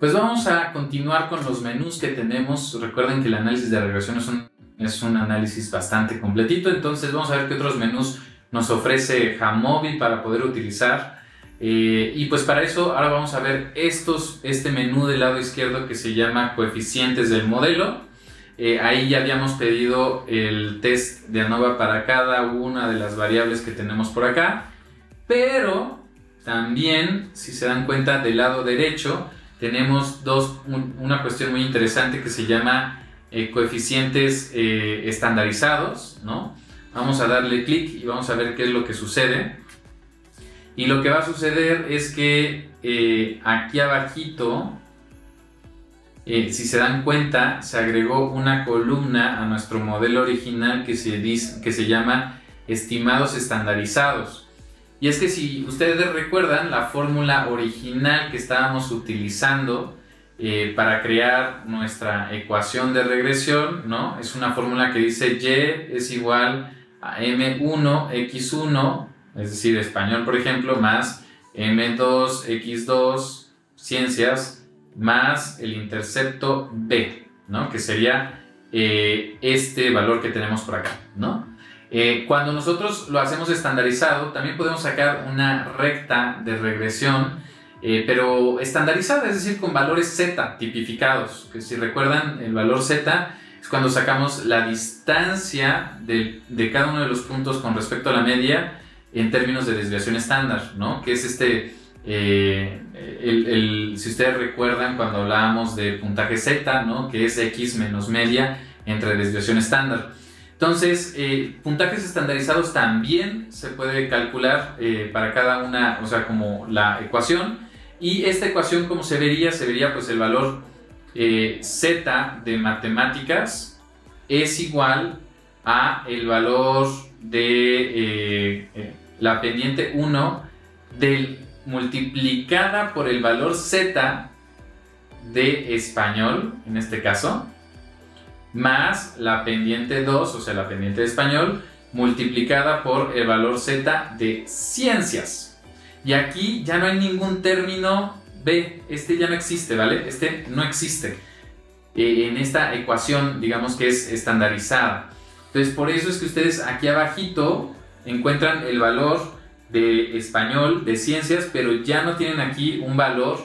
Pues vamos a continuar con los menús que tenemos. Recuerden que el análisis de regresión es un análisis bastante completito, entonces vamos a ver qué otros menús nos ofrece Jamovi para poder utilizar. Y pues para eso ahora vamos a ver este menú del lado izquierdo que se llama coeficientes del modelo. Ahí ya habíamos pedido el test de ANOVA para cada una de las variables que tenemos por acá, pero también, si se dan cuenta, del lado derecho tenemos una cuestión muy interesante que se llama coeficientes estandarizados, ¿no? Vamos a darle clic y vamos a ver qué es lo que sucede. Y lo que va a suceder es que aquí abajito, si se dan cuenta, se agregó una columna a nuestro modelo original que se llama estimados estandarizados. Y es que si ustedes recuerdan, la fórmula original que estábamos utilizando para crear nuestra ecuación de regresión, ¿no? Es una fórmula que dice y es igual a m1x1, es decir, español por ejemplo, más m2x2, ciencias, más el intercepto b, ¿no? Que sería este valor que tenemos por acá, ¿no? Cuando nosotros lo hacemos estandarizado, también podemos sacar una recta de regresión, pero estandarizada, es decir, con valores z tipificados. Que si recuerdan, el valor z es cuando sacamos la distancia de cada uno de los puntos con respecto a la media en términos de desviación estándar, ¿no? Que es si ustedes recuerdan cuando hablábamos de puntaje z, ¿no? Que es x menos media entre desviación estándar. Entonces, puntajes estandarizados también se puede calcular para cada una, o sea, como la ecuación. Y esta ecuación, ¿cómo se vería? Se vería pues el valor z de matemáticas es igual a el valor de la pendiente 1 multiplicada por el valor z de español, en este caso, más la pendiente 2, o sea, la pendiente de español, multiplicada por el valor z de ciencias. Y aquí ya no hay ningún término b, este ya no existe, ¿vale? Este no existe en esta ecuación, digamos que es estandarizada. Entonces, por eso es que ustedes aquí abajito encuentran el valor de español, de ciencias, pero ya no tienen aquí un valor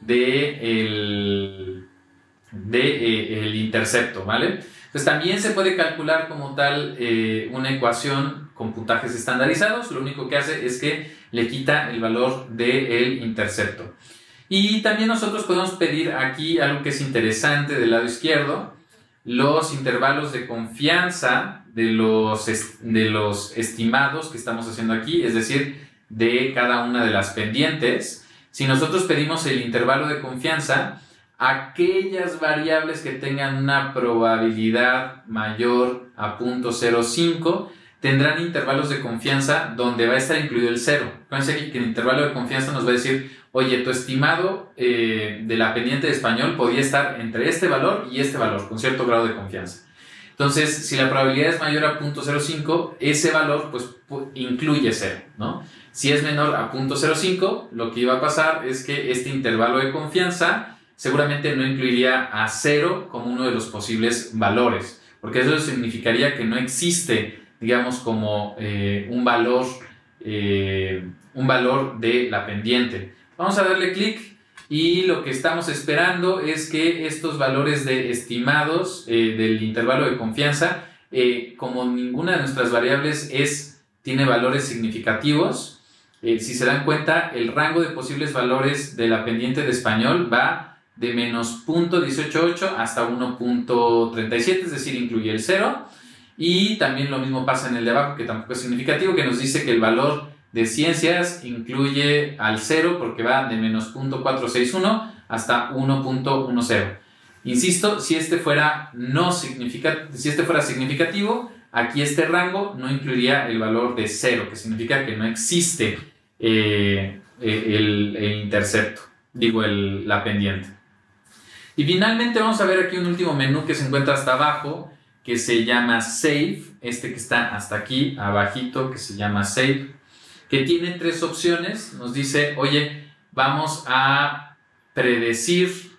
el intercepto, ¿vale? Pues también se puede calcular como tal una ecuación con puntajes estandarizados. Lo único que hace es que le quita el valor del intercepto. Y también nosotros podemos pedir aquí algo que es interesante del lado izquierdo: los intervalos de confianza de los estimados que estamos haciendo aquí, es decir, de cada una de las pendientes. Si nosotros pedimos el intervalo de confianza, aquellas variables que tengan una probabilidad mayor a 0.05 tendrán intervalos de confianza donde va a estar incluido el 0. Fíjense que el intervalo de confianza nos va a decir, oye, tu estimado de la pendiente de español podía estar entre este valor y este valor, con cierto grado de confianza. Entonces, si la probabilidad es mayor a 0.05, ese valor pues incluye 0, ¿no? Si es menor a 0.05, lo que iba a pasar es que este intervalo de confianza seguramente no incluiría a 0 como uno de los posibles valores, porque eso significaría que no existe, digamos, como un valor de la pendiente. Vamos a darle clic y lo que estamos esperando es que estos valores de estimados del intervalo de confianza, como ninguna de nuestras variables tiene valores significativos, si se dan cuenta, el rango de posibles valores de la pendiente de español va de menos 0.188 hasta 1.37, es decir, incluye el 0. Y también lo mismo pasa en el de abajo, que tampoco es significativo, que nos dice que el valor de ciencias incluye al 0 porque va de menos 0.461 hasta 1.10. Insisto, si este fuera significativo, aquí este rango no incluiría el valor de 0, que significa que no existe el intercepto, la pendiente. Y finalmente vamos a ver aquí un último menú que se encuentra hasta abajo, que se llama Save, que está hasta aquí abajito, que se llama Save, que tiene tres opciones. Nos dice, oye, vamos a predecir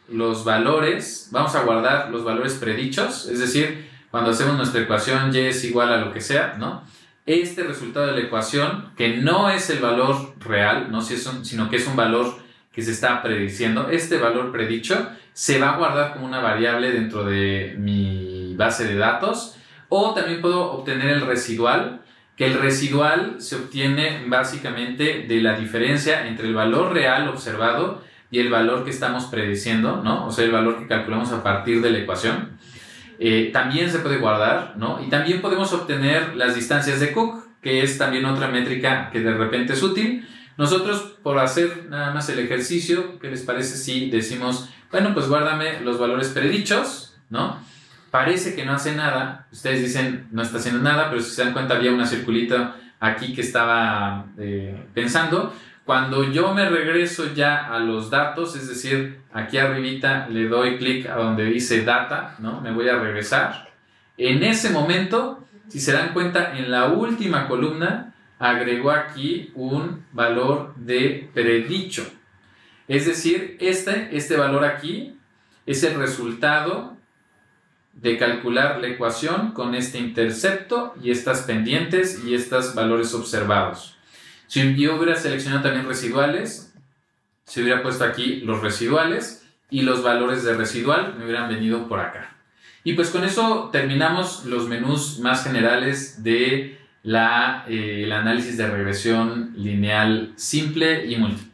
los valores, vamos a guardar los valores predichos, es decir, cuando hacemos nuestra ecuación y es igual a lo que sea, ¿no? Este resultado de la ecuación, que no es el valor real, ¿no? Sino que es un valor que se está prediciendo, este valor predicho se va a guardar como una variable dentro de mi base de datos, o también puedo obtener el residual, que el residual se obtiene básicamente de la diferencia entre el valor real observado y el valor que estamos prediciendo, ¿no? O sea, el valor que calculamos a partir de la ecuación. También se puede guardar, ¿no? Y también podemos obtener las distancias de Cook, que es también otra métrica que de repente es útil. Nosotros, por hacer nada más el ejercicio, ¿qué les parece si decimos, bueno, pues guárdame los valores predichos, ¿no? Parece que no hace nada, ustedes dicen no está haciendo nada, pero si se dan cuenta había una circulita aquí que estaba pensando. Cuando yo me regreso ya a los datos, es decir, aquí arribita le doy clic a donde dice data, ¿no? Me voy a regresar. En ese momento, si se dan cuenta, en la última columna agregó aquí un valor de predicho. Es decir, este valor aquí es el resultado de calcular la ecuación con este intercepto y estas pendientes y estos valores observados. Si yo hubiera seleccionado también residuales, se hubiera puesto aquí los residuales y los valores de residual me hubieran venido por acá. Y pues con eso terminamos los menús más generales de el análisis de regresión lineal simple y múltiple.